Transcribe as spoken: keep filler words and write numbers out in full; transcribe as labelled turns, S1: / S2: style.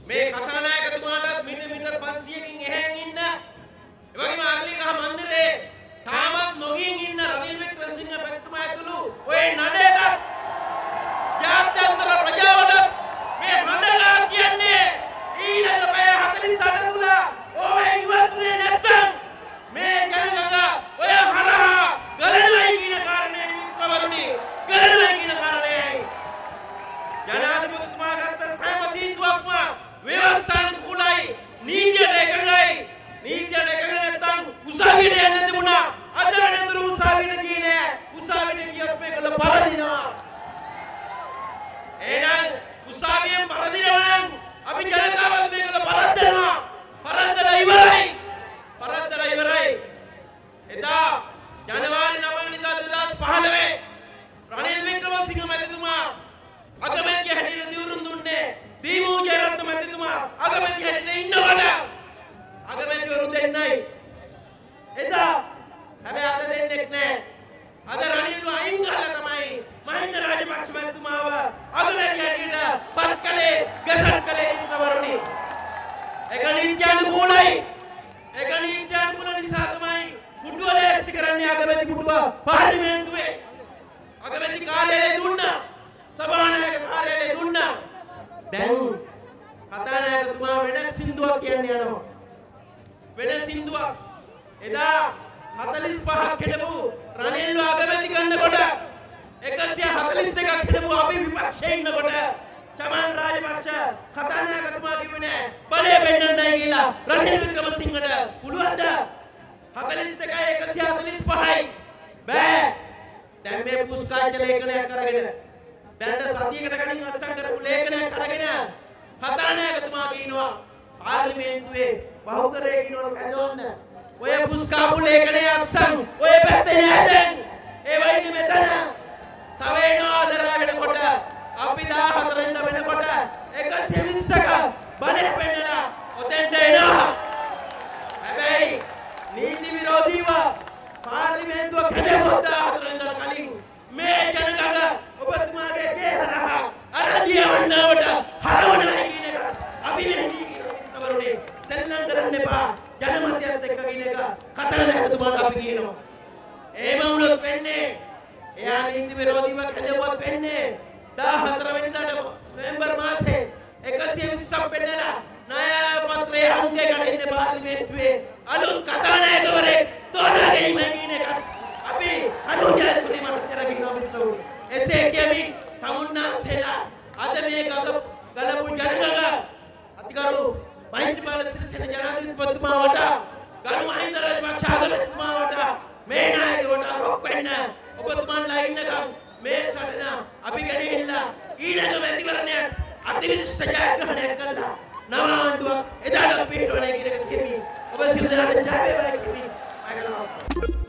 S1: මේ කතානායකතුමාටත් මිලිමීටර් පන්සියයකින් එහෙන් ඉන්න ඒ වගේම ආගලිකහ මන්දිරේ තාමත් නොගින් ඉන්න රනිල් වික්‍රමසිංහ පැතුමා ඇතුළු ඔය නඩේට ජාත්‍යන්තර ප්‍රජාවට මේ හඬලා කියන්නේ ඊළඟ පැය හතළිස් අට තුල ඔය ඉවත්නේ නැත්තම් මේ ජනගංග ඔය හරහා ගලනවයි කියන කාරණේ මිත්‍රවරුනි ගලනවයි කියන කාරණේ ජනාධිපතිතුමා ගත්ත සෑම තීන්දුවක්ම ව්‍යවස්ථානුකූලයි නීතියට එකඟයි නීතියට එකඟ නැත්නම් උසාවියට යන්න තිබුණා අද වෙනතුරු උසාවියට ගියේ නෑ උසාවියට ගියොත් මේකල පරදිනවා එහෙනම් උසාවියෙන් පරදිනවා නම් අපි ජනතාවත් මේකල පරද්දනවා පරද්දලා ඉවරයි පරද්දලා ඉවරයි එදා ජනවාරි නවය වෙනිදා දෙදහස් පහළොව රනිල් වික්‍රමසිංහ මැතිතුමා අගමැතිය හැටියට දිවුරුම් දුන්නේ දීමු ජයරත්න මැතිතුමා අගමැතිය හැටියට ඉන්නකොට අගමැතිවරු දෙන්නයි එදා හැබැයි අද දෙන්නෙක් නෑ අද රනිල්ව අයින් කරලා තමයි මහින්ද රාජපක්ෂ මැතිතුමාව අගමැතිය හැටියට පත් කළේ ගසත් කළේ ඉන්නවරුනි ඒක නීත්‍යානුකූලයි ඒක නීත්‍යානුකූල නිසා තමයි කුටුව ලෑස්ති කරන්නේ අගමැති කුටුව පාර්ලිමේන්තුවේ අගමැති කාර්යාලය දුන්නා සභානායක කාර්යාලය දුන්නා දැන් කතානායකතුමා වෙන සින්දුවක් කියන්න යනවා වෙන සින්දුවක් එදා හතළිස් පහක් හිටපු රනිල්ව අගමැති කරනකොට එකසිය හතළිස් එකක් හිටපු අපි විපක්ෂයේ ඉන්නකොට චමන් රාජපක්ෂ කතානායකතුමා කිව්වේ නෑ බලය පෙන්නන්නයි කියලා රනිල් වික්‍රමසිංහට පුළුවන්ද හතළිස් එකයි එකසිය හතළිස් පහයි බෑ දැන් මේ පුස්කාච්ච ලේඛනයක් අරගෙන දැනට සතියකට කලින් අස්සම් කරපු ලේඛනයක් අරගෙන කතානායකතුමා කියනවා පාර්ලිමේන්තුවේ බහුතරයේ කියනවා කැදවන්න ඔය පුස්කාපු ලේඛනයේ අස්සම් ඔය පැත්තේ නෑදෙන් ඒ වයින් මෙතන තව එනවා දරාගෙනකොට අපි දාහතර ඉන්න වෙනකොට එකසිය විස්සක බඩේ පෙන්නලා ඔතෙන්ට එනවා හැබැයි නීති විරෝධීව පාර්ලිමේන්තුව කැදවුවා දාහතර ඉන්න කලින් මේ ජනගල ඔබතුමාගේ කේහරහා අරජිය වන්නවට හරවනවා කියන එක අපි මෙහි කියනවරුනේ සෙල්ලම් කරන්න එපා ජනමතයත් එක්ක කියන එක කතානායකතුමාට අපි කියනවා එහෙම වුණොත් වෙන්නේ එයා නීති විරෝධීව කැදවුවත් වෙන්නේ දාහතර වෙනිදාට නොවැම්බර් මාසේ එකසිය විස්සක් පෙන්නලා ණය පත්‍රයේ අංකය ගන්න පාර්ලිමේන්තුවේ අලුත් කතානායකවරේ තෝරාගෙන කියන එක අපි අනුජාසුනි මහත්තයා කියනවා මිත්‍රවරුනි එසේ කියමින් තමුන්නාසෙලා අද මේ ගල ගලපු ජනගල අතිගරු මහින්දපාල සිරිසේන ජනාධිපතිතුමා වටා ගරු මහින්ද රාජපක්ෂ අගමැතිතුමා වටා මේ නායකවට රොක් වෙන්න ඔබතුමාලා ඉන්නකම් මේ සටන අපි ගෙනිහිල්ලා ඊළඟ මැතිවරණයක් අතිවිශිෂ්ට ජයග්‍රහණයක් කළා නව ආණ්ඩුවක් එදාට පිටවන්නේ කියන එක කිවි ඔබ සියලු දෙනාට ජය වේවා කිවි.